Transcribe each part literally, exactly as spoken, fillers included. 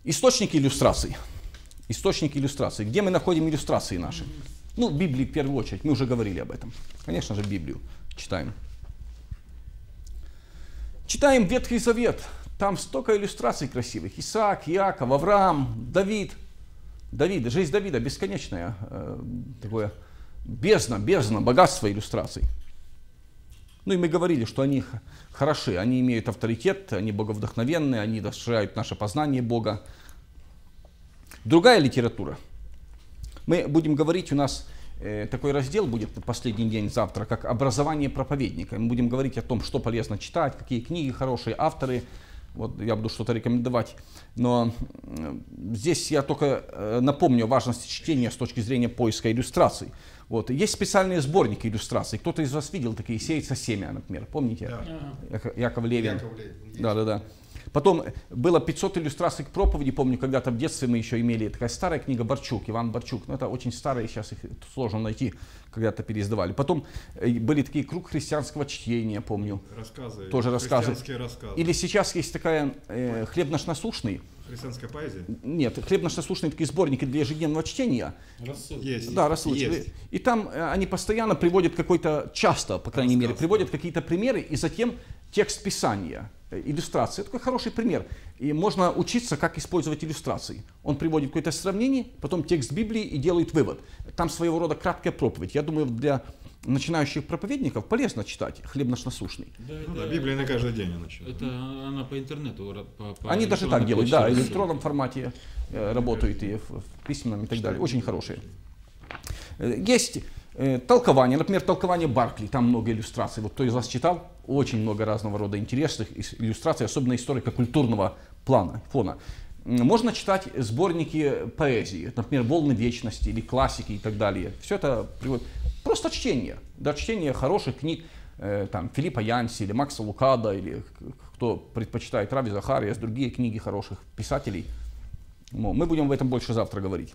Источники иллюстраций. Источники иллюстраций. Где мы находим иллюстрации наши? Ну, в Библии в первую очередь. Мы уже говорили об этом. Конечно же, Библию читаем. Читаем Ветхий Завет. Там столько иллюстраций красивых. Исаак, Иаков, Авраам, Давид. Давид, жизнь Давида бесконечная. Э, такое бездна, бездна, богатство иллюстраций. Ну и мы говорили, что они хороши, они имеют авторитет, они боговдохновенные, они расширяют наше познание Бога. Другая литература. Мы будем говорить, у нас э, такой раздел будет на последний день завтра, как образование проповедника. Мы будем говорить о том, что полезно читать, какие книги хорошие, авторы. Вот я буду что-то рекомендовать. Но э, здесь я только э, напомню о важности чтения с точки зрения поиска иллюстраций. Вот. Есть специальные сборники иллюстраций. Кто-то из вас видел такие «Сеется семя», например. Помните? Да. Яков, Яков Левин. Яков Левин. Да, да, да. Потом было пятьсот иллюстраций к проповеди. Помню, когда-то в детстве мы еще имели такая старая книга Борчук, Иван Борчук. Но это очень старые, сейчас их сложно найти, когда-то переиздавали. Потом были такие «Круг христианского чтения», помню. Рассказы. Тоже рассказы. рассказы. Или сейчас есть такая э, «Хлеб-наш-насущный». Христианская поэзия? Нет, «Хлеб-наш-насущный» такие сборники для ежедневного чтения. Рассылки. Есть. Да, рассылки. Есть. И там э, они постоянно приводят какой-то, часто, по крайней Рассказ, мере, приводят да. какие-то примеры, и затем текст Писания, э, иллюстрации. Это такой хороший пример. И можно учиться, как использовать иллюстрации. Он приводит какое-то сравнение, потом текст Библии и делает вывод. Там своего рода краткая проповедь. Я думаю, для начинающих проповедников полезно читать «Хлеб наш насущный». Да, ну, да, Библия на каждый день она читает. Это она по интернету. По, по Они даже так делают, да, в почте. электронном формате э, работают и в, в письменном и так далее. Очень хорошие. Есть э, толкование, например, толкование Баркли, там много иллюстраций. Вот кто из вас читал, очень много разного рода интересных иллюстраций, особенно историко-культурного плана, фона. Можно читать сборники поэзии, например, «Волны вечности» или классики и так далее. Все это приводит. Просто чтение, да, чтение хороших книг, э, там, Филиппа Янси или Макса Лукада, или кто предпочитает Рави Захариас, другие книги хороших писателей. Ну, мы будем в этом больше завтра говорить.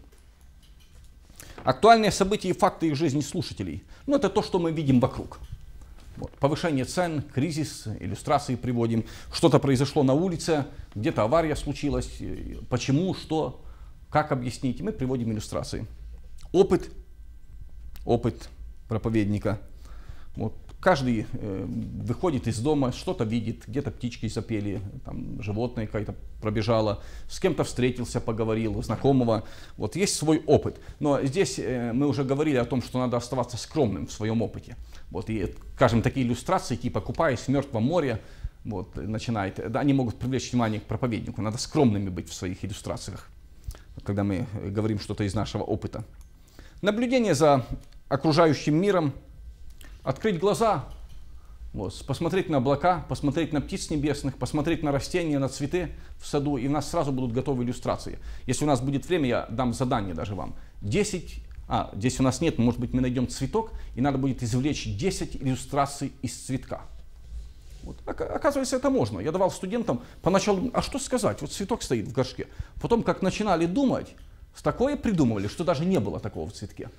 Актуальные события и факты из жизни слушателей. Ну, это то, что мы видим вокруг. Вот. Повышение цен, кризис, иллюстрации приводим. Что-то произошло на улице, где-то авария случилась, почему, что, как объяснить. Мы приводим иллюстрации. Опыт, опыт проповедника. Вот. Каждый э, выходит из дома, что-то видит, где-то птички запели, там, животное какое-то пробежало, с кем-то встретился, поговорил, знакомого. Вот есть свой опыт. Но здесь э, мы уже говорили о том, что надо оставаться скромным в своем опыте. Вот, и, скажем, такие иллюстрации, типа «Купаясь в мертвом море», вот, начинает, да, они могут привлечь внимание к проповеднику. Надо скромными быть в своих иллюстрациях, когда мы говорим что-то из нашего опыта. Наблюдение за окружающим миром. Открыть глаза, вот, посмотреть на облака, посмотреть на птиц небесных, посмотреть на растения, на цветы в саду, и у нас сразу будут готовы иллюстрации. Если у нас будет время, я дам задание даже вам. десять, а, здесь у нас нет, может быть, мы найдем цветок, и надо будет извлечь десять иллюстраций из цветка. Вот. Оказывается, это можно. Я давал студентам поначалу, а что сказать, вот цветок стоит в горшке. Потом, как начинали думать, такое придумывали, что даже не было такого в цветке.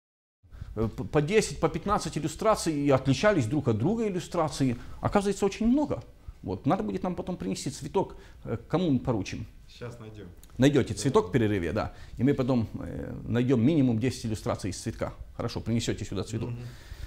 По десять, по пятнадцать иллюстраций, и отличались друг от друга иллюстрации. Оказывается, очень много. Вот. Надо будет нам потом принести цветок. Кому мы поручим? Сейчас найдем. Найдете цветок в перерыве, да. И мы потом э, найдем минимум десять иллюстраций из цветка. Хорошо, принесете сюда цветок. Mm-hmm.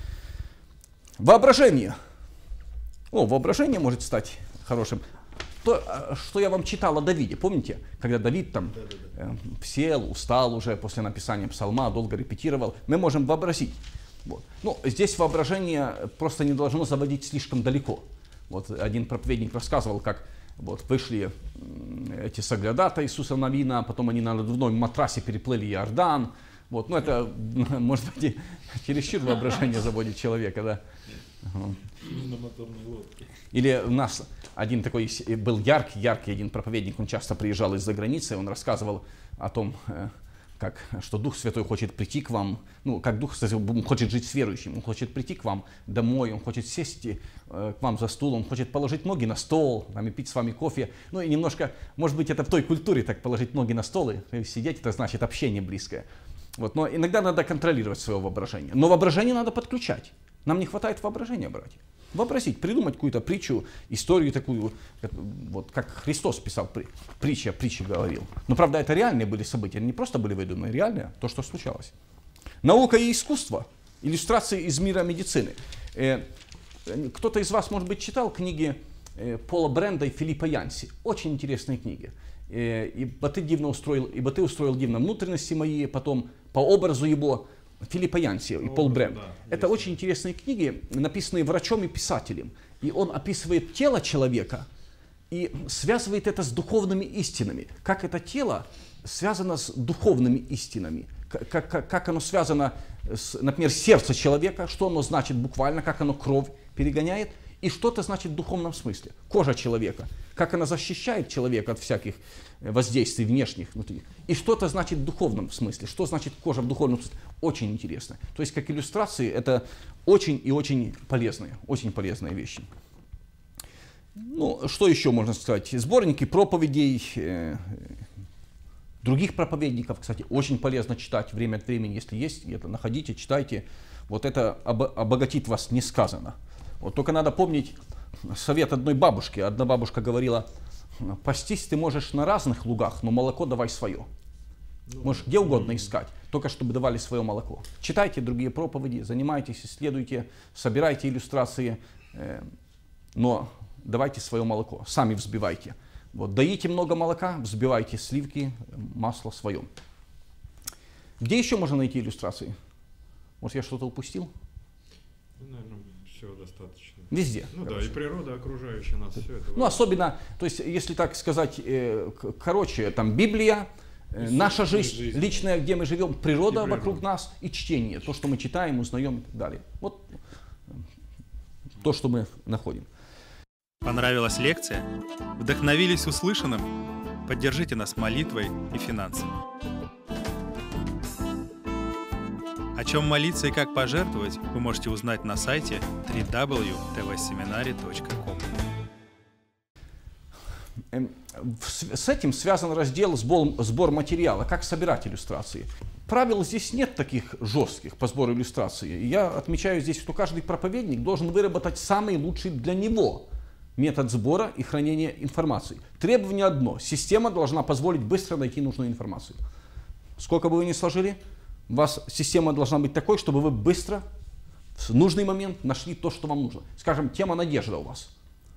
Воображение. О, воображение может стать хорошим. То, что я вам читал о Давиде, помните? Когда Давид там да, да, да. Э, сел, устал уже после написания псалма, долго репетировал. Мы можем вообразить. Вот. Ну, здесь воображение просто не должно заводить слишком далеко. Вот один проповедник рассказывал, как вот, вышли эти соглядата Иисуса Навина, потом они на надувном матрасе переплыли Иордан. Вот. Ну, это, может быть, чересчур воображение заводит человека, да. На моторной лодке. Или у нас один такой был яркий, яркий один проповедник, он часто приезжал из-за границы, он рассказывал о том, как, что Дух Святой хочет прийти к вам, ну, как Дух Святой он хочет жить с верующим, он хочет прийти к вам домой, он хочет сесть э, к вам за стул, он хочет положить ноги на стол, там, и пить с вами кофе. Ну и немножко, может быть, это в той культуре, так положить ноги на стол и сидеть, это значит общение близкое. Вот, но иногда надо контролировать свое воображение. Но воображение надо подключать. Нам не хватает воображения, братья. Вообразить, придумать какую-то притчу, историю такую, вот как Христос писал, притча, притча говорил. Но правда это реальные были события, не просто были выдуманы, реальные, то, что случалось. Наука и искусство, иллюстрации из мира медицины. Кто-то из вас, может быть, читал книги Пола Бренда и Филиппа Янси. Очень интересные книги. «Ибо ты дивно устроил, ибо ты устроил дивно внутренности мои», потом «По образу его», Филиппа Янси и Пол Бренд. Да, это очень интересные книги, написанные врачом и писателем. И он описывает тело человека и связывает это с духовными истинами. Как это тело связано с духовными истинами. Как, как, как оно связано, с, например, сердце человека, что оно значит буквально, как оно кровь перегоняет. И что это значит в духовном смысле. Кожа человека, как она защищает человека от всяких воздействий внешних, внутренних. И что это значит в духовном смысле, что значит кожа в духовном смысле. Очень интересно. То есть как иллюстрации это очень и очень полезные, очень полезные вещи. Ну, что еще можно сказать? Сборники проповедей, э, других проповедников, кстати, очень полезно читать время от времени, если есть, где-то находите, читайте. Вот это обогатит вас несказанно. Вот только надо помнить совет одной бабушки. Одна бабушка говорила: пастись ты можешь на разных лугах, но молоко давай свое. Можешь где угодно искать, только чтобы давали свое молоко. Читайте другие проповеди, занимайтесь, исследуйте, собирайте иллюстрации, но давайте свое молоко, сами взбивайте. Вот, даите много молока, взбивайте сливки, масло свое. Где еще можно найти иллюстрации? Может, я что-то упустил? Наверное, все достаточно. Везде. Ну короче. Да, и природа окружающая нас, все это. Ну, особенно, то есть, если так сказать, э, короче, там Библия, э, наша жизнь, жизнь личная, где мы живем, природа, природа вокруг нас и чтение, то, что мы читаем, узнаем и так далее. Вот то, что мы находим. Понравилась лекция? Вдохновились услышанным? Поддержите нас молитвой и финансами. О чем молиться и как пожертвовать, вы можете узнать на сайте дабл ю дабл ю дабл ю точка тэ вэ семинари точка ком. С этим связан раздел «Сбор, сбор материала», как собирать иллюстрации. Правил здесь нет таких жестких по сбору иллюстраций. Я отмечаю здесь, что каждый проповедник должен выработать самый лучший для него метод сбора и хранения информации. Требование одно: система должна позволить быстро найти нужную информацию. Сколько бы вы ни сложили, у вас система должна быть такой, чтобы вы быстро, в нужный момент нашли то, что вам нужно. Скажем, тема «Надежда» у вас.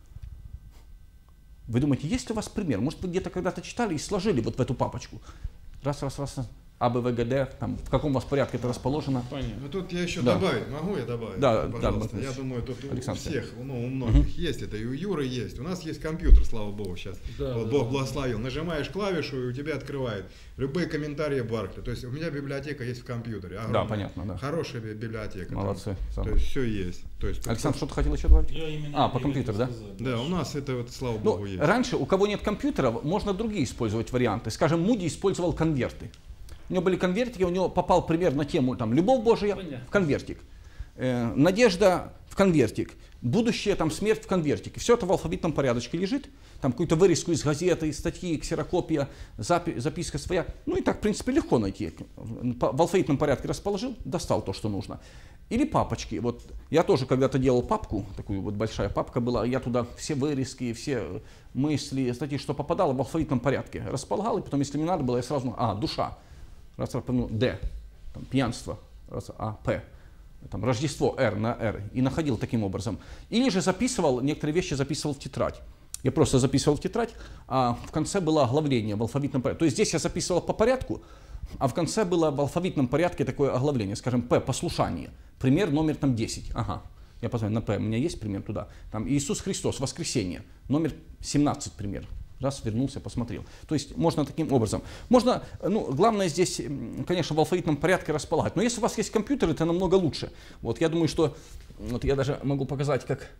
Вы думаете, есть ли у вас пример? Может, вы где-то когда-то читали и сложили вот в эту папочку? Раз, раз, раз, А, Б, В, Г, Д, там, в каком у вас порядке это расположено? Понятно. Ну тут я еще да. добавить, могу я добавить? Да, пожалуйста. да, я думаю, тут Александр. у всех, ну, у многих угу. есть это, и у Юры есть. У нас есть компьютер, слава богу, сейчас. Да, вот да, Бог да. благословил. Нажимаешь клавишу, и у тебя открывает любые комментарии Баркли. То есть у меня библиотека есть в компьютере. Огромная. Да, понятно, да. Хорошая библиотека. Молодцы. Там. То есть все есть. То есть, Александр, что ты хотел еще добавить? Я именно а, по компьютеру, да? Да, у нас это, вот, слава ну, богу, есть. Раньше, у кого нет компьютеров, можно другие использовать варианты. Скажем, Муди использовал конверты. У него были конвертики, у него попал пример на тему там, «Любовь Божия» Понятно. В конвертик, э, «Надежда» в конвертик, «Будущее», там, «Смерть» в конвертике. Все это в алфавитном порядочке лежит. Там какую-то вырезку из газеты, из статьи, ксерокопия, запи- записка своя. Ну и так, в принципе, легко найти. В алфавитном порядке расположил, достал то, что нужно. Или папочки. Вот я тоже когда-то делал папку, такую вот большая папка была, я туда все вырезки, все мысли, статьи, что попадало, в алфавитном порядке располагал, и потом, если мне надо было, я сразу, а, душа. Раз, раз, ну, Д, там, пьянство, раз, А, П, там, Рождество, Р на Р, и находил таким образом. Или же записывал, некоторые вещи записывал в тетрадь. Я просто записывал в тетрадь, а в конце было оглавление в алфавитном порядке. То есть здесь я записывал по порядку, а в конце было в алфавитном порядке такое оглавление, скажем, П, послушание, пример номер там десять, ага. Я посмотрю на П, у меня есть пример туда. Там Иисус Христос, воскресенье, номер семнадцать пример. Раз, вернулся, посмотрел. То есть можно таким образом. Можно, ну, главное здесь, конечно, в алфавитном порядке располагать. Но если у вас есть компьютер, это намного лучше. Вот я думаю, что, вот я даже могу показать, как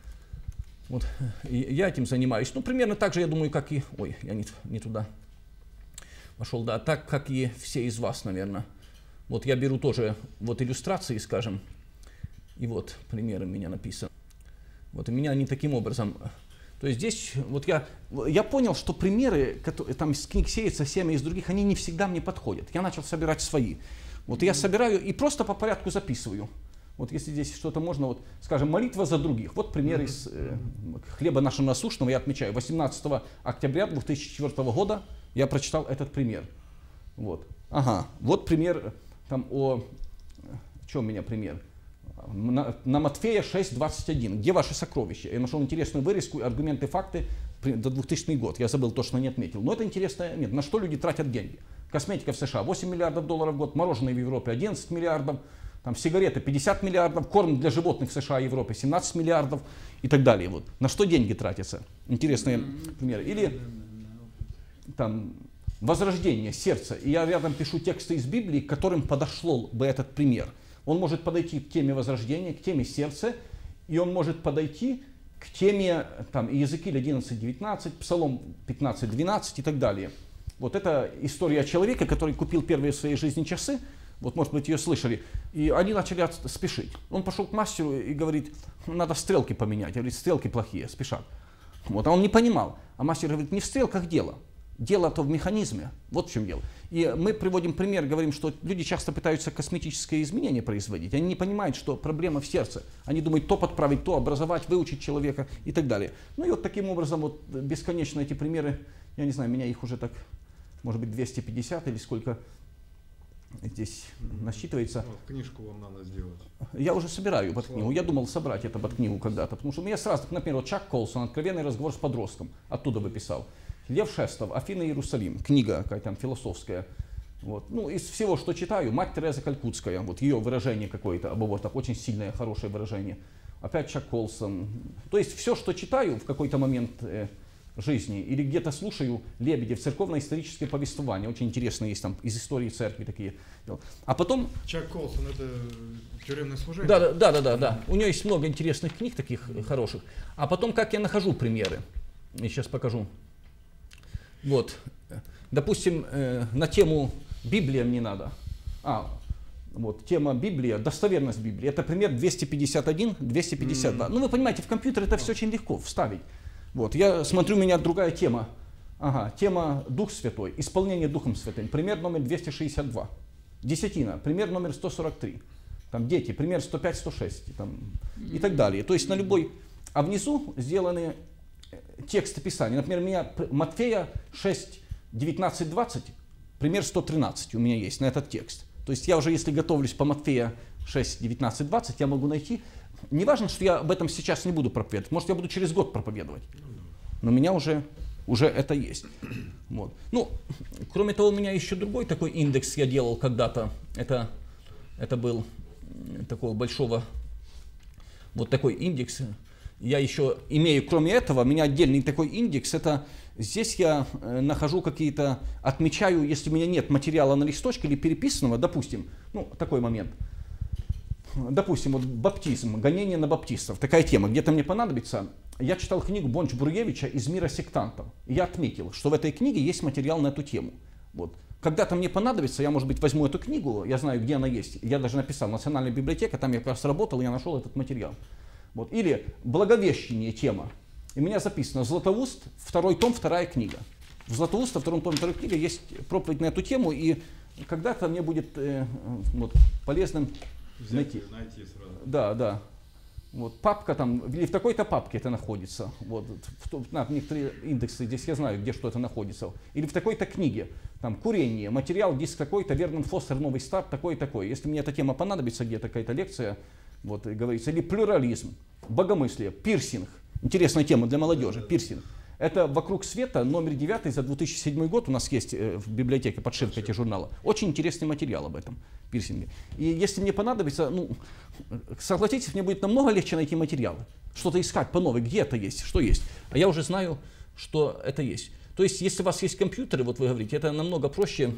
вот я этим занимаюсь. Ну, примерно так же, я думаю, как и, ой, я не, не туда пошел, да, так, как и все из вас, наверное. Вот я беру тоже вот иллюстрации, скажем, и вот примеры у меня написаны. Вот у меня они таким образом. То есть здесь вот я, я понял, что примеры, которые там из книг сеется, семя из других, они не всегда мне подходят. Я начал собирать свои. Вот я собираю и просто по порядку записываю. Вот если здесь что-то можно, вот, скажем, молитва за других. Вот пример из э, хлеба нашего насущного, я отмечаю, восемнадцатого октября две тысячи четвёртого года я прочитал этот пример. Вот. Ага, вот пример там о... Что у меня пример? На, на Матфея шесть двадцать один. Где ваши сокровища? Я нашел интересную вырезку, аргументы, факты до двухтысячный год. Я забыл, точно не отметил. Но это интересно. Нет, на что люди тратят деньги? Косметика в США восемь миллиардов долларов в год, мороженое в Европе одиннадцать миллиардов, там, сигареты пятьдесят миллиардов, корм для животных в США и Европе семнадцать миллиардов и так далее. Вот. На что деньги тратятся? Интересные примеры. Или там возрождение сердца. И я рядом пишу тексты из Библии, к которым подошел бы этот пример. Он может подойти к теме возрождения, к теме сердца, и он может подойти к теме там, Иезекииль одиннадцать девятнадцать, Псалом пятнадцать двенадцать и так далее. Вот это история человека, который купил первые в своей жизни часы, вот, может быть, ее слышали, и они начали спешить. Он пошел к мастеру и говорит, надо стрелки поменять. Говорит, стрелки плохие, спешат. Вот, а он не понимал. А мастер говорит, не в стрелках дело. Дело-то в механизме. Вот в чем дело. И мы приводим пример, говорим, что люди часто пытаются косметическое изменение производить. Они не понимают, что проблема в сердце. Они думают, то подправить, то образовать, выучить человека и так далее. Ну и вот таким образом, вот бесконечно эти примеры, я не знаю, меня их уже так, может быть, двести пятьдесят или сколько здесь насчитывается. Вот, книжку вам надо сделать. Я уже собираю под книгу. Я думал собрать это под книгу когда-то. Потому что у меня сразу, например, вот Чак Колсон, «Откровенный разговор с подростком», оттуда бы писал. Лев Шестов, «Афины и Иерусалим», книга какая-то там философская. Вот. Ну, из всего, что читаю, мать Тереза Калькутская, вот ее выражение какое-то об абортах, очень сильное, хорошее выражение. Опять Чак Колсон. То есть все, что читаю в какой-то момент э, жизни, или где-то слушаю Лебедев, церковно-историческое повествование, очень интересно есть там из истории церкви такие. А потом... Чак Колсон, это тюремное служение? Да, да, да, да, да. У нее есть много интересных книг таких хороших. А потом, как я нахожу примеры. Я сейчас покажу. Вот, допустим, э, на тему «Библия мне надо». А, вот, тема «Библия», достоверность Библии. Это пример двести пятьдесят один двести пятьдесят два. Mm-hmm. Ну, вы понимаете, в компьютер это все очень легко вставить. Вот, я смотрю, у меня другая тема. Ага, тема «Дух Святой», исполнение Духом Святым. Пример номер двести шестьдесят два. Десятина, пример номер сто сорок три. Там дети, пример сто пять сто шесть. Там, mm-hmm. И так далее. То есть на любой... А внизу сделаны... тексты Писания. Например, у меня Матфея шесть девятнадцать двадцать, пример сто тринадцать у меня есть на этот текст. То есть я уже, если готовлюсь по Матфея шесть девятнадцать двадцать, я могу найти. Не важно, что я об этом сейчас не буду проповедовать. Может, я буду через год проповедовать. Но у меня уже, уже это есть. Вот. Ну, кроме того, у меня еще другой такой индекс я делал когда-то. Это, это был такого большого, вот такой индекс. Я еще имею, кроме этого, у меня отдельный такой индекс, это здесь я э, нахожу какие-то, отмечаю, если у меня нет материала на листочке или переписанного, допустим, ну, такой момент, допустим, вот баптизм, гонение на баптистов, такая тема, где-то мне понадобится, я читал книгу Бонч-Бруевича «Из мира сектантов», и я отметил, что в этой книге есть материал на эту тему. Вот. Когда-то мне понадобится, я, может быть, возьму эту книгу, я знаю, где она есть, я даже написал, Национальная библиотека, там я как раз работал, и я нашел этот материал. Вот. Или благовещение тема. И у меня записано «Златоуст», второй том, вторая книга. В «Златоуст», втором томе, второй книге есть проповедь на эту тему, и когда-то мне будет э, вот, полезным Взять, найти. найти сразу. Да, да. Вот, папка там, или в такой-то папке это находится. Вот, в, на, некоторые индексы, здесь я знаю, где что это находится. Или в такой-то книге. Там курение, материал, диск такой-то, Вернон Фостер, новый старт, такой-такой. Если мне эта тема понадобится, где-то какая-то лекция, вот, говорится, или плюрализм, богомыслие, пирсинг. Интересная тема для молодежи, пирсинг. Это «Вокруг света», номер девятый за две тысячи седьмой год. У нас есть в библиотеке подшивка этих журнала. Очень интересный материал об этом пирсинге. И если мне понадобится, ну, согласитесь, мне будет намного легче найти материалы. Что-то искать по новой, где это есть, что есть. А я уже знаю, что это есть. То есть, если у вас есть компьютеры, вот вы говорите, это намного проще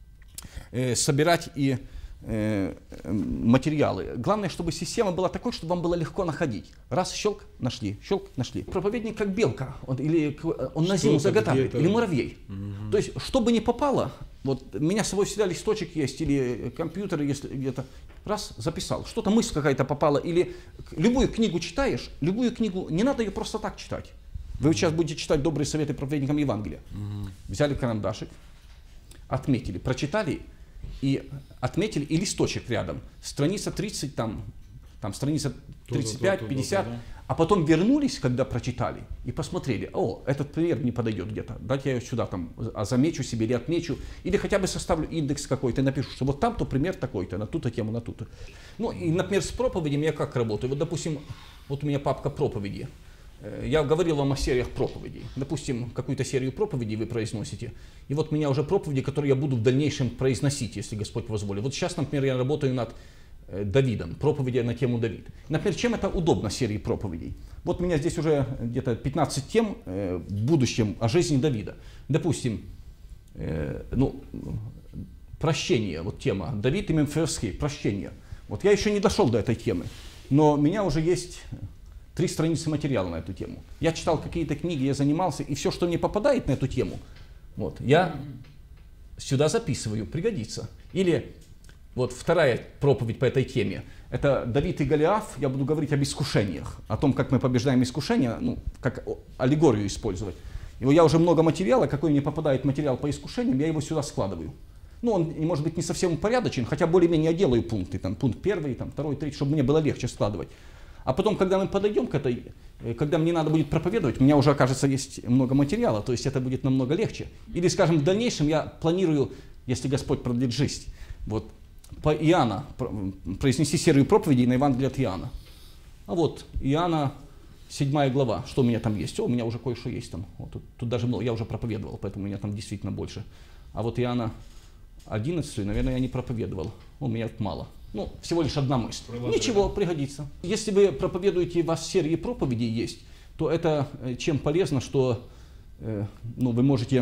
э, собирать и э, материалы. Главное, чтобы система была такой, чтобы вам было легко находить. Раз, щелк, нашли, щелк, нашли. Проповедник как белка, он, или он на зиму заготавливает, или муравей. Угу. То есть, что бы ни попало, вот у меня с собой всегда листочек есть, или компьютер, если где-то, раз, записал, что-то мысль какая-то попала, или любую книгу читаешь, любую книгу, не надо ее просто так читать. Вы сейчас будете читать добрые советы проповедникам Евангелия. Угу. Взяли карандашик, отметили, прочитали, и отметили, и листочек рядом, страница тридцать там страница тридцать пять пятьдесят, а потом вернулись, когда прочитали, и посмотрели, о, этот пример не подойдет где-то, дайте я ее сюда там замечу себе или отмечу, или хотя бы составлю индекс какой-то, напишу, что вот там-то пример такой-то, на ту-то тему, на ту-то. Ну, и, например, с проповедями я как работаю? Вот, допустим, вот у меня папка проповеди. Я говорил вам о сериях проповедей. Допустим, какую-то серию проповедей вы произносите, и вот у меня уже проповеди, которые я буду в дальнейшем произносить, если Господь позволит. Вот сейчас, например, я работаю над Давидом, проповеди на тему Давид. Например, чем это удобно серии проповедей? Вот у меня здесь уже где-то пятнадцать тем в будущем о жизни Давида. Допустим, ну, прощение, вот тема Давид и Мемфисфорский, прощение. Вот я еще не дошел до этой темы, но у меня уже есть три страницы материала на эту тему. Я читал какие-то книги, я занимался, и все, что мне попадает на эту тему, вот, я сюда записываю, пригодится. Или вот вторая проповедь по этой теме, это Давид и Голиаф, я буду говорить об искушениях, о том, как мы побеждаем искушения, ну, как аллегорию использовать. И я уже много материала, какой мне попадает материал по искушениям, я его сюда складываю. Ну, он, может быть, не совсем упорядочен, хотя более-менее я делаю пункты, там, пункт первый, там, второй, третий, чтобы мне было легче складывать. А потом, когда мы подойдем к этой, когда мне надо будет проповедовать, у меня уже, окажется, есть много материала, то есть это будет намного легче. Или, скажем, в дальнейшем я планирую, если Господь продлит жизнь, вот, по Иоанна, произнести серию проповедей на Евангелие от Иоанна. А вот Иоанна, седьмая глава, что у меня там есть? О, у меня уже кое-что есть там. Вот, тут, тут даже много, я уже проповедовал, поэтому у меня там действительно больше. А вот Иоанна одиннадцать, наверное, я не проповедовал. У меня тут мало. Ну, всего лишь одна мысль. Ничего, пригодится. Если вы проповедуете, у вас серии проповедей есть, то это чем полезно, что э, ну, вы можете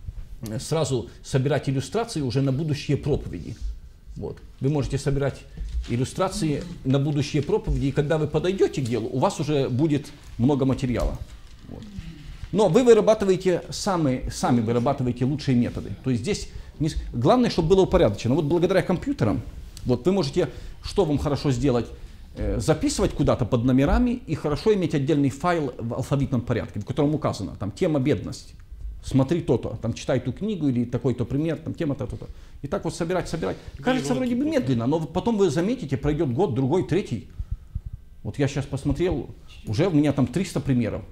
сразу собирать иллюстрации уже на будущие проповеди. Вот. Вы можете собирать иллюстрации на будущие проповеди, и когда вы подойдете к делу, у вас уже будет много материала. Вот. Но вы вырабатываете, сами, сами вырабатываете лучшие методы. То есть здесь не, главное, чтобы было упорядочено. Вот благодаря компьютерам, вот вы можете, что вам хорошо сделать, э, записывать куда-то под номерами и хорошо иметь отдельный файл в алфавитном порядке, в котором указано, там, тема бедность. Смотри то-то, там, читай ту книгу или такой-то пример, там, тема-то, то-то. И так вот собирать, собирать. Кажется, вроде бы медленно, но потом вы заметите, пройдет год, другой, третий. Вот я сейчас посмотрел, уже у меня там триста примеров.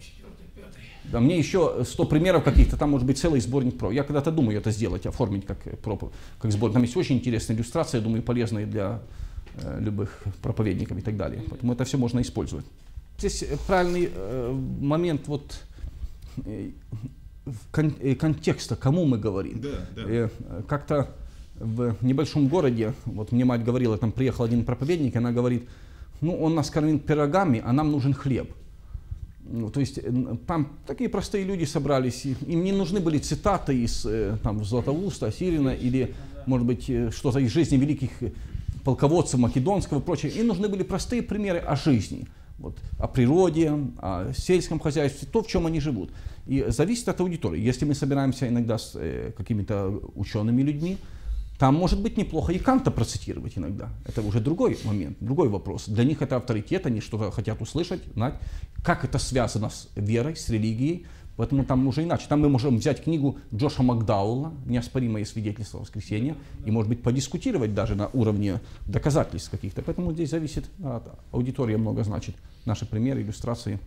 Да, мне еще сто примеров каких-то, там может быть целый сборник про. Я когда-то думаю это сделать, оформить как, как сборник. Там есть очень интересные иллюстрации, я думаю, полезные для э, любых проповедников и так далее. Поэтому это все можно использовать. Здесь правильный э, момент вот, э, кон, э, контекста, кому мы говорим. Да, да. Э, как-то в небольшом городе, вот мне мать говорила, там приехал один проповедник, и она говорит, ну он нас кормит пирогами, а нам нужен хлеб. Ну, то есть там такие простые люди собрались, им не нужны были цитаты из там, Златоуста, Сирина или, может быть, что-то из жизни великих полководцев Македонского и прочее. Им нужны были простые примеры о жизни, вот, о природе, о сельском хозяйстве, то, в чем они живут. И зависит от аудитории. Если мы собираемся иногда с э, какими-то учеными людьми, там может быть неплохо и Канта процитировать иногда. Это уже другой момент, другой вопрос. Для них это авторитет, они что-то хотят услышать, знать, как это связано с верой, с религией. Поэтому там уже иначе. Там мы можем взять книгу Джоша Макдауэлла «Неоспоримое свидетельство воскресения» и, может быть, подискутировать даже на уровне доказательств каких-то. Поэтому здесь зависит от аудитории, много значит. Наши примеры, иллюстрации.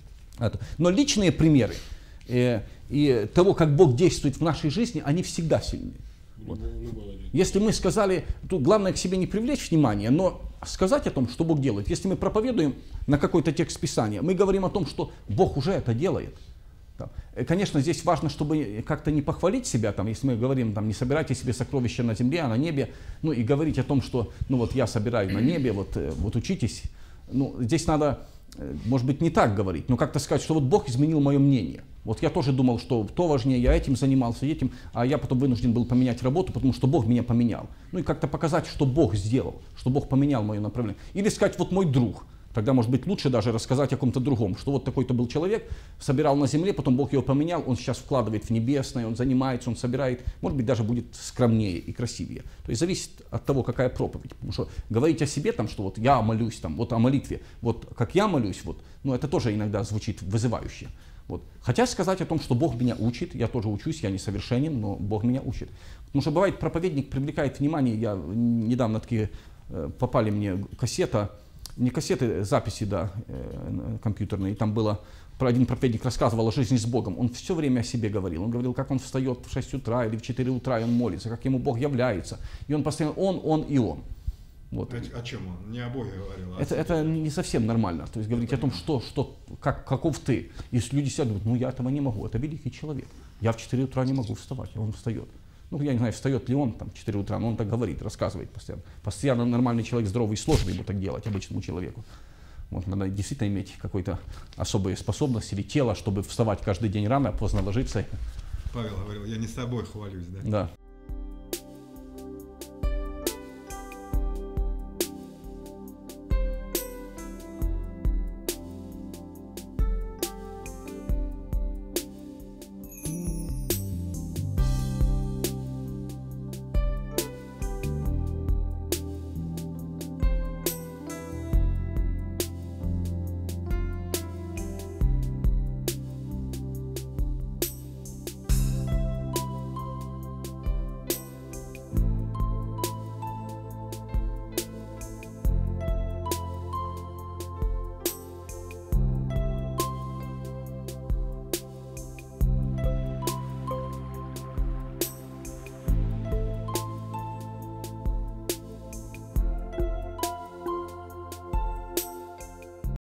Но личные примеры э, и того, как Бог действует в нашей жизни, они всегда сильны. Вот. Если мы сказали, то главное к себе не привлечь внимание, но сказать о том, что Бог делает. Если мы проповедуем на какой-то текст Писания, мы говорим о том, что Бог уже это делает. Да. Конечно, здесь важно, чтобы как-то не похвалить себя, там, если мы говорим, там, не собирайте себе сокровища на земле, а на небе, ну и говорить о том, что ну вот я собираю на небе, вот, вот учитесь. Ну, здесь надо, может быть, не так говорить, но как-то сказать, что вот Бог изменил мое мнение. Вот я тоже думал, что то важнее, я этим занимался, этим, а я потом вынужден был поменять работу, потому что Бог меня поменял. Ну и как-то показать, что Бог сделал, что Бог поменял мое направление. Или сказать, вот мой друг. Тогда, может быть, лучше даже рассказать о ком-то другом, что вот такой-то был человек, собирал на земле, потом Бог его поменял, он сейчас вкладывает в небесное, он занимается, он собирает, может быть, даже будет скромнее и красивее. То есть зависит от того, какая проповедь. Потому что говорить о себе, там, что вот я молюсь, там, вот о молитве, вот как я молюсь, вот, ну это тоже иногда звучит вызывающе. Вот. Хотя сказать о том, что Бог меня учит, я тоже учусь, я несовершенен, но Бог меня учит. Потому что бывает, проповедник привлекает внимание, я недавно такие попали мне кассета, Не кассеты, записи, да, э, компьютерные. Там было, про один проповедник рассказывал о жизни с Богом. Он все время о себе говорил. Он говорил, как он встает в шесть утра или в четыре утра, и он молится, как ему Бог является. И он постоянно он, он и он. Вот. О, о чем он? Не о Боге говорил. А это, это не совсем нормально. То есть говорить о том, что, что, как, каков ты. Если люди сидят, думают, ну я этого не могу, это великий человек. Я в четыре утра не могу вставать, а он встает. Ну, я не знаю, встает ли он там в четыре утра, но он так говорит, рассказывает постоянно. Постоянно нормальный человек, здоровый, сложно ему так делать, обычному человеку. Вот, надо действительно иметь какой-то особые способности или тело, чтобы вставать каждый день рано, поздно ложиться. Павел говорил, я не с собой хвалюсь, да? Да.